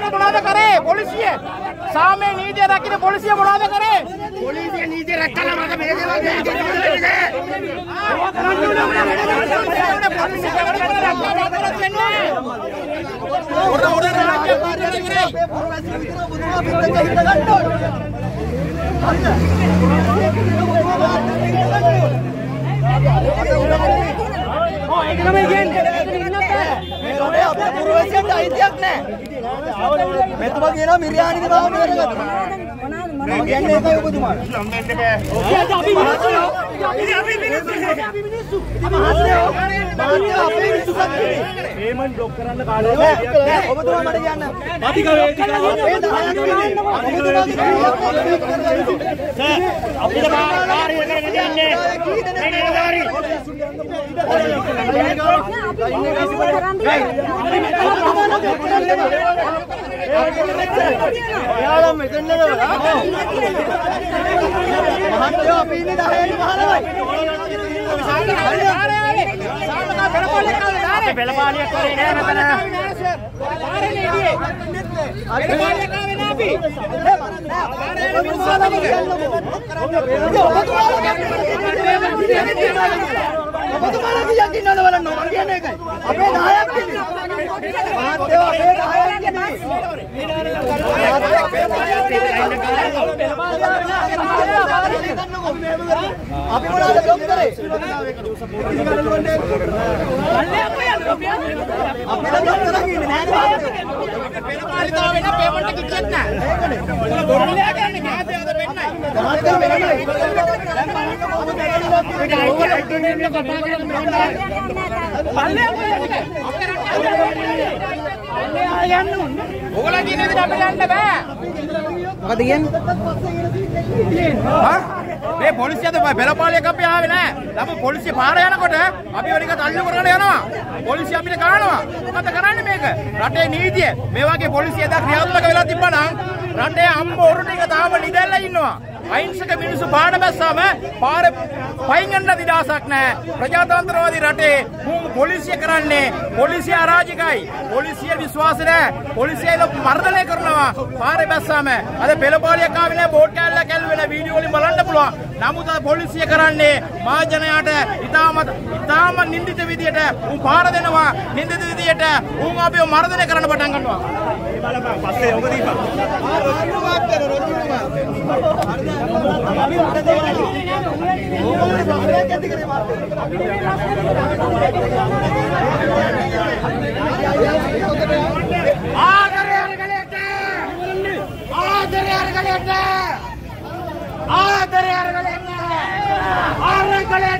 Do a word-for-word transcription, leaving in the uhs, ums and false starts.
මොනවද කරේ පොලිසිය? සාමය නීතිය රකින්න පොලිසිය මොනවද කරේ? පොලිසිය නීතිය රැකලා මට මේ දේවල් දෙන්නේ. ඔර ඔර රාජ්‍ය පාලනය කරේ. Oh, ini namanya gen. මේ රටේ අපේ පුරවැසියන්ට අයිතියක් නැහැ. මෙතුමා කියනවා මිරියානික තාම බේරගත්තා. මම කියන්නේ ඒකයි ඔබතුමා. සම්බන්ධ බෑ. අපි මිනිස්සු. අපි මිනිස්සු. අපි මිනිස්සු. මහත්මයා මහත්මයා අපේ මිනිස්සු සත්‍යනේ. පේමන්ට් බ්ලොක් කරන්න කාලේ නෑ. ඔබතුමා මට කියන්න. අපි ගාවේ ටික අපේ දහයක් ඉන්නේ. ඔබතුමාගේ සර් අපිට කාර්යය කරගෙන යන්නේ. මේ නිලධාරී. එයාලා මෙතන නේද? මහත්තයෝ අපි ඉන්නේ දහයයි පහළොවයි. අපි පෙළපාලියක් කරේ නෑ මෙතන. පාරේ නේ පෙළපාලියක් ආවේ නෑ අපි. ඔබතුමාලා කියක් ඉන්නවද බලන්න මම කියන්නේ ඒකයි. අපේ දහයක් ඉන්නේ. මහත්තයෝ අපේ දහයක් ඉන්නේ. අපි මොනවද බ්ලොක් කරේ? අපිට බ්ලොක් කරන් ඉන්නේ නෑ නේද? පෙළපාලිතාව වෙන පේමන්ට් එක කිව්වත් නෑ. ඒක බොරුලෑ කරන්නේ මහත්තයෝ අද වෙන්නයි. මහත්තයෝ වෙන්නයි. දැන් බලන්න කොහොමද ඔයගොල්ලෝ කියන්නේ අපිට යන්න බෑ. මොකද කියන්නේ? හා? මේ පොලිසියද පෙළපාලියක් අපි ආවේ නෑ. ළම පොලිසිය පාර යනකොට අපි වරික තල්ලු කරගෙන යනවා. පොලිසිය අපිට ගන්නවා. මොකද කරන්නේ මේක? රටේ නීතිය. මේ වගේ පොලිසිය දැන් ක්‍රියාත්මක වෙලා තිබ්බනම් රටේ අම්බ ඔරු ටික තාම නිදැල්ලා ඉන්නවා. අහිංසක මිනිස්සු පාඩ බැස්සම පාර පයින් යන්න දිදාසක් නැහැ. ප්‍රජාතන්ත්‍රවාදී රටේ පොලිසිය කරන්නේ පොලිසිය අරාජිකයි. පොලිසිය විශ්වාස නැහැ. පොලිසිය මර්ධනය කරනවා පාරේ බැස්සම. අද පෙළපාලියක් ආවේ නැහැ බෝඩ් කැල්ල කැල්වෙන වීඩියෝ වලින් බලන්න පුළුවන්. නමුත් අද පොලිසිය කරන්නේ මහජනයාට ඉතාම ඉතාම නින්දිත විදියට උන් පාර දෙනවා. නින්දිත විදියට උන් අපිව මර්ධනය කරන්න පටන් ගන්නවා. බලපන් පස්සේ ඔබ දීපන්. ආරම්භයක් කර රොජුමා. ආදරය අරගලයට ආදරය අරගලයට ආදරය අරගලයට ආරගලයට